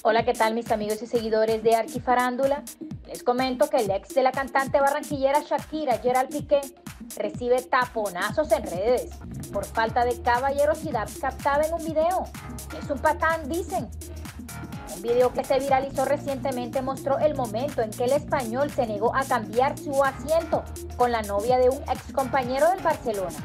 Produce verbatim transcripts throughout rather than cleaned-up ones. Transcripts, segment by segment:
Hola, ¿qué tal mis amigos y seguidores de Arquifarándula? Les comento que el ex de la cantante barranquillera Shakira, Gerald Piqué, recibe taponazos en redes por falta de caballerosidad captada en un video. Es un patán, dicen. Un video que se viralizó recientemente mostró el momento en que el español se negó a cambiar su asiento con la novia de un ex compañero del Barcelona.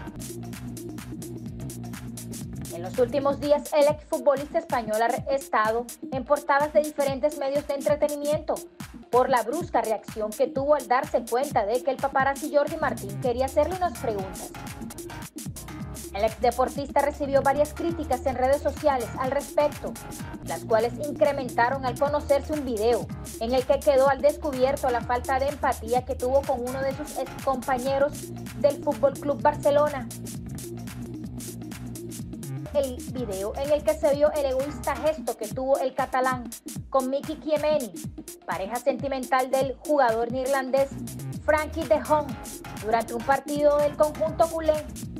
En los últimos días, el exfutbolista español ha estado en portadas de diferentes medios de entretenimiento por la brusca reacción que tuvo al darse cuenta de que el paparazzi Jordi Martín quería hacerle unas preguntas. El exdeportista recibió varias críticas en redes sociales al respecto, las cuales incrementaron al conocerse un video en el que quedó al descubierto la falta de empatía que tuvo con uno de sus excompañeros del Fútbol Club Barcelona. El video en el que se vio el egoísta gesto que tuvo el catalán con Miki Kiemeni, pareja sentimental del jugador neerlandés Frenkie de Jong, durante un partido del conjunto culé.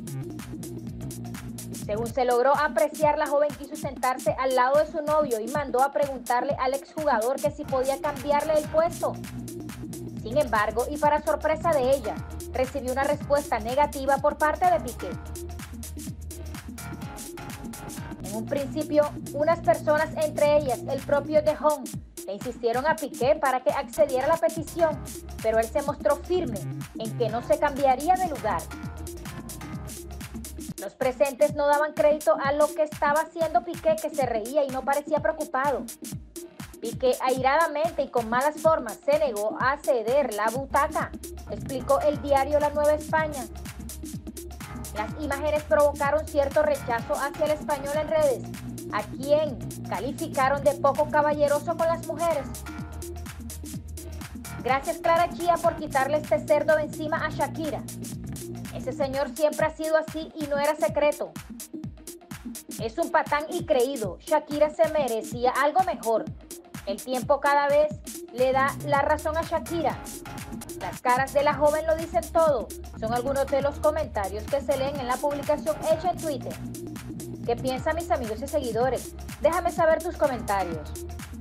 Según se logró apreciar, la joven quiso sentarse al lado de su novio y mandó a preguntarle al exjugador que si podía cambiarle el puesto. Sin embargo, y para sorpresa de ella, recibió una respuesta negativa por parte de Piqué. En un principio, unas personas, entre ellas el propio De Jong, le insistieron a Piqué para que accediera a la petición, pero él se mostró firme en que no se cambiaría de lugar. Los presentes no daban crédito a lo que estaba haciendo Piqué, que se reía y no parecía preocupado. Piqué airadamente y con malas formas se negó a ceder la butaca, explicó el diario La Nueva España. Las imágenes provocaron cierto rechazo hacia el español en redes, a quien calificaron de poco caballeroso con las mujeres. Gracias, Clara Chía, por quitarle este cerdo de encima a Shakira. Ese señor siempre ha sido así y no era secreto. Es un patán y creído. Shakira se merecía algo mejor. El tiempo cada vez le da la razón a Shakira. Las caras de la joven lo dicen todo. Son algunos de los comentarios que se leen en la publicación hecha en Twitter. ¿Qué piensan mis amigos y seguidores? Déjame saber tus comentarios.